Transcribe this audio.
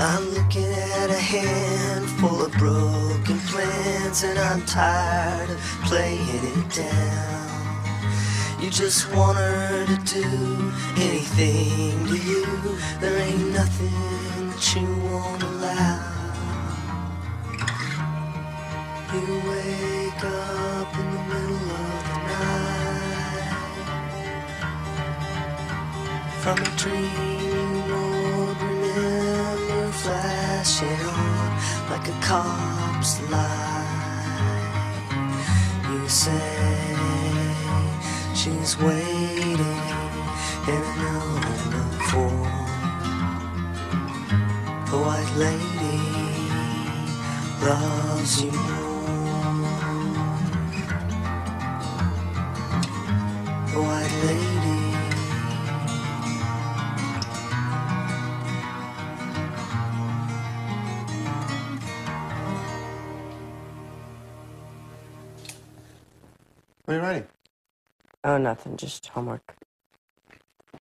I'm looking at a handful of broken plans, and I'm tired of playing it down. You just want her to do anything to you. There ain't nothing that you won't allow. You wake up in the middle of the night from a dream you won't remember, flashing on like a cop's light. You say she's waiting in another form. The white lady loves you more. The white lady. What are you writing? Oh, nothing. Just homework.